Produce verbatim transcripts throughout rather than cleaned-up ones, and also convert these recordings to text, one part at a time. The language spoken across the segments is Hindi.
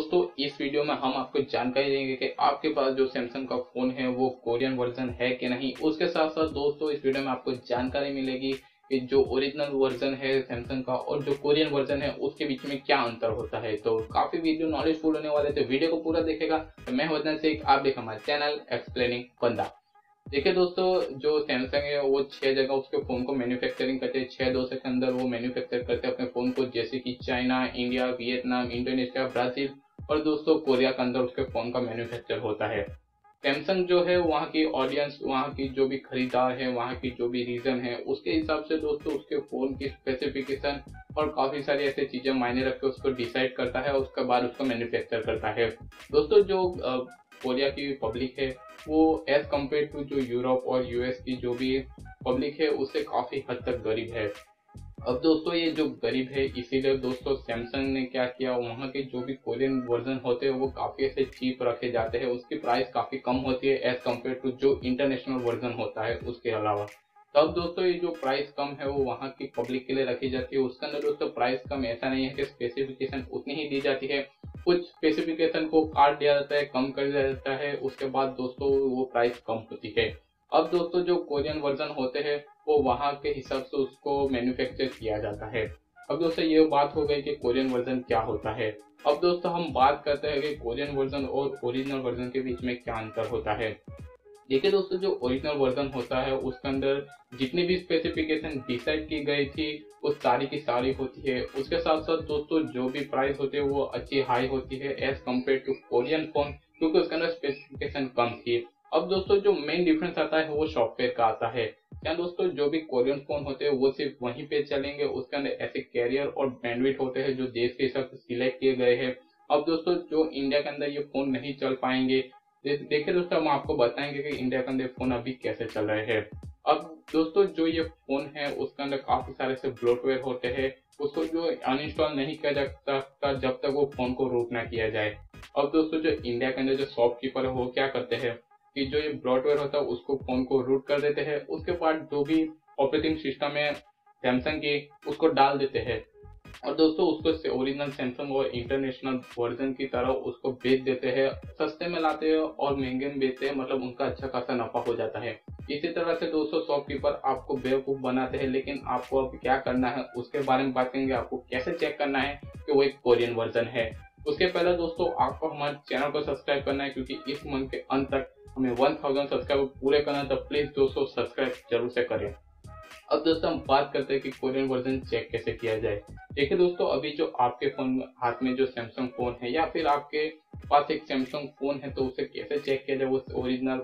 दोस्तों इस वीडियो में हम आपको जानकारी देंगे कि आपके पास जो सैमसंग का फोन है वो कोरियन वर्जन है कि नहीं। उसके साथ साथ दोस्तों इस वीडियो में आपको जानकारी मिलेगी कि जो ओरिजिनल वर्जन है सैमसंग का और जो कोरियन वर्जन है उसके बीच में क्या अंतर होता है। तो काफी वीडियो नॉलेजफुल होने वाले थे, वीडियो को पूरा देखेगा। तो मैं वदन शेख, आप देख हमारे चैनल एक्सप्लेनिंग बंदा। देखिए दोस्तों, जो सैमसंग है वो छह जगह उसके फोन को मैन्युफैक्चरिंग करते हैं, छह दशक के अंदर वो मैन्युफैक्चर करते हैं अपने फोन को, जैसे कि China, India, Vietnam, Indonesia, Brazil और दोस्तों कोरिया के अंदर उसके फोन का मैन्युफैक्चर होता है। सैमसंग जो है वहाँ की ऑडियंस, वहाँ की जो भी खरीदार है, वहाँ की जो भी रीजन है, उसके हिसाब से दोस्तों उसके फोन की स्पेसिफिकेशन और काफी सारी ऐसी चीजें मायने रख के उसको डिसाइड करता है, उसके बाद उसको मैन्युफैक्चर करता है। दोस्तों जो कोरिया की पब्लिक है वो एज कम्पेयर टू जो यूरोप और यूएस की जो भी पब्लिक है उससे काफी हद तक गरीब है। अब दोस्तों ये जो गरीब है, इसीलिए दोस्तों सैमसंग ने क्या किया, वहाँ के जो भी कोरियन वर्जन होते हैं वो काफी ऐसे चीप रखे जाते हैं, उसकी प्राइस काफी कम होती है एज कम्पेयर टू जो इंटरनेशनल वर्जन होता है उसके अलावा। तब दोस्तों ये जो प्राइस कम है वो वहाँ की पब्लिक के लिए रखी जाती है। उसके अंदर दोस्तों प्राइस कम ऐसा नहीं है कि स्पेसिफिकेशन उतनी ही दी जाती है, कुछ स्पेसिफिकेशन को काट दिया जाता है, कम कर दिया जाता है, उसके बाद दोस्तों वो प्राइस कम होती है। अब दोस्तों जो कोरियन वर्जन होते हैं वो वहाँ के हिसाब से उसको मैन्युफैक्चर किया जाता है। अब दोस्तों ये बात हो गई कि कोरियन वर्जन क्या होता है। अब दोस्तों हम बात करते हैं कि कोरियन वर्जन और ओरिजिनल वर्जन के बीच में क्या अंतर होता है। देखिए दोस्तों, जो ओरिजिनल वर्जन होता है उसके अंदर जितनी भी स्पेसिफिकेशन डिसाइड की गई थी वो सारी की सारी होती है। उसके साथ साथ दोस्तों जो भी प्राइस होती है वो अच्छी हाई होती है as compare to Korean phone, क्योंकि उसके अंदर स्पेसिफिकेशन कम थी। अब दोस्तों जो मेन डिफरेंस आता है वो सॉफ्टवेयर का आता है। क्या दोस्तों जो भी कोरियन फोन होते हैं वो सिर्फ वहीं पे चलेंगे, उसके अंदर ऐसे कैरियर और बैंडविड्थ होते हैं जो देश के हिसाब से सिलेक्ट किए गए हैं। अब दोस्तों जो इंडिया के अंदर ये फोन नहीं चल पाएंगे। देखिए दोस्तों, हम आपको बताएंगे कि इंडिया के अंदर फोन अभी कैसे चल रहे हैं। अब दोस्तों जो ये फोन है उसके अंदर काफी सारे से ब्लोटवेयर होते हैं, उसको जो अनइंस्टॉल नहीं किया जा सकता जब तक वो फोन को रूट ना किया जाए। अब दोस्तों जो इंडिया के अंदर जो शॉपकीपर है वो क्या करते हैं कि जो ये ब्लोटवेयर होता है उसको फोन को रूट कर देते हैं, उसके बाद जो भी ऑपरेटिंग सिस्टम है सैमसंग की उसको डाल देते हैं और दोस्तों उसको ओरिजिनल सैमसंग और इंटरनेशनल वर्जन की तरह उसको बेच देते हैं, सस्ते में लाते हैं और महंगे में बेचते हैं, मतलब उनका अच्छा खासा नफा हो जाता है। इसी तरह से दोस्तों शॉपकीपर आपको बेवकूफ बनाते हैं, लेकिन आपको अब क्या करना है उसके बारे में बात करेंगे। आपको कैसे चेक करना है कि वो एक कोरियन वर्जन है। उसके पहले दोस्तों आपको हमारे चैनल को सब्सक्राइब करना है, क्योंकि इस मंथ के अंत तक हमें वन थाउजेंड सब्सक्राइबर पूरे करना है, तो प्लीज दोस्तों सब्सक्राइब जरूर से करें। अब दोस्तों हम बात करते हैं कि कोरियन वर्जन चेक कैसे किया जाए। देखिए दोस्तों, अभी जो आपके फोन हाथ में जो सैमसंग फोन है या फिर आपके पास एक सैमसंग फोन है तो उसे कैसे चेक किया जाए वो ओरिजिनल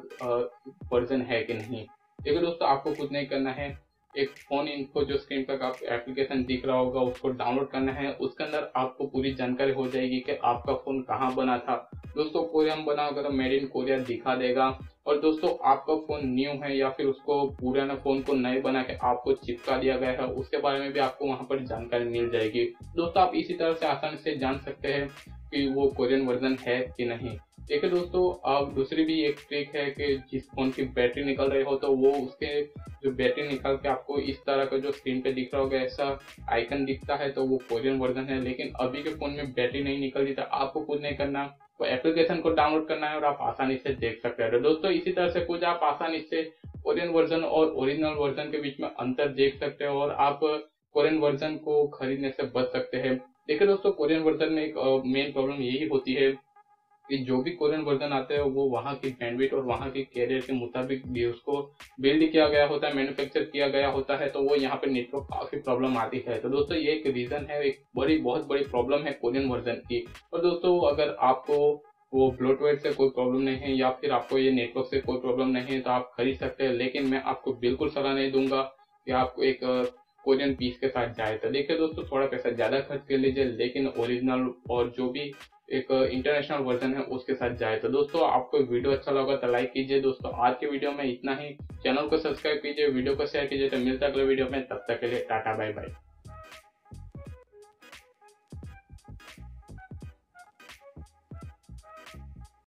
वर्जन है कि नहीं। देखिए दोस्तों, आपको कुछ नहीं करना है, एक फोन इनको जो स्क्रीन पर आप एप्लीकेशन दिख रहा होगा उसको डाउनलोड करना है। उसके अंदर आपको पूरी जानकारी हो जाएगी कि आपका फोन कहाँ बना था। दोस्तों कोरिया में बना होगा तो मेड इन कोरिया दिखा देगा, और दोस्तों आपका फोन न्यू है या फिर उसको पुराना फोन को नए बना के आपको चिपका दिया गया है उसके बारे में भी आपको वहां पर जानकारी मिल जाएगी। दोस्तों आप इसी तरह से आसानी से जान सकते हैं कि वो कोरियन वर्जन है कि नहीं। देखिए दोस्तों, अब दूसरी भी एक ट्रिक है कि जिस फोन की बैटरी निकल रही हो तो वो उसके जो बैटरी निकल के आपको इस तरह का जो स्क्रीन पे दिख रहा होगा ऐसा आइकन दिखता है तो वो कोरियन वर्जन है। लेकिन अभी के फोन में बैटरी नहीं निकल रही तो आपको कुछ नहीं करना, तो एप्लीकेशन को डाउनलोड करना है और आप आसानी से देख सकते हैं। दोस्तों इसी तरह से कुछ आप आसानी से कोरियन वर्जन और ओरिजिनल वर्जन के बीच में अंतर देख सकते हैं और आप कोरियन वर्जन को खरीदने से बच सकते हैं। देखिए दोस्तों, कोरियन वर्जन में एक मेन प्रॉब्लम यही होती है कि जो भी कोरियन वर्जन आते हैं वो वहाँ की बैंडविड्थ और वहाँ के कैरियर के मुताबिक भी उसको बिल्ड किया गया होता है, मैन्युफैक्चर किया गया होता है, तो वो यहाँ पे नेटवर्क काफी प्रॉब्लम आती है। तो दोस्तों ये एक रीजन है, एक बड़ी बहुत बड़ी प्रॉब्लम है कोरियन वर्जन की। और दोस्तों अगर आपको वो ब्लोटवेयर से कोई प्रॉब्लम नहीं है या फिर आपको ये नेटवर्क से कोई प्रॉब्लम नहीं है तो आप खरीद सकते हैं, लेकिन मैं आपको बिल्कुल सलाह नहीं दूंगा कि आपको एक कोरियन पीस के साथ जाए। तो देखिए दोस्तों, थोड़ा पैसा ज्यादा खर्च कर लीजिए लेकिन ओरिजिनल और जो भी एक इंटरनेशनल वर्जन है उसके साथ जाए। तो दोस्तों आपको वीडियो अच्छा लगा तो लाइक कीजिए। दोस्तों आज के वीडियो में इतना ही, चैनल को सब्सक्राइब कीजिए, वीडियो को शेयर कीजिए। तो मिलता है अगले वीडियो में, तब तक के लिए टाटा बाय बाय।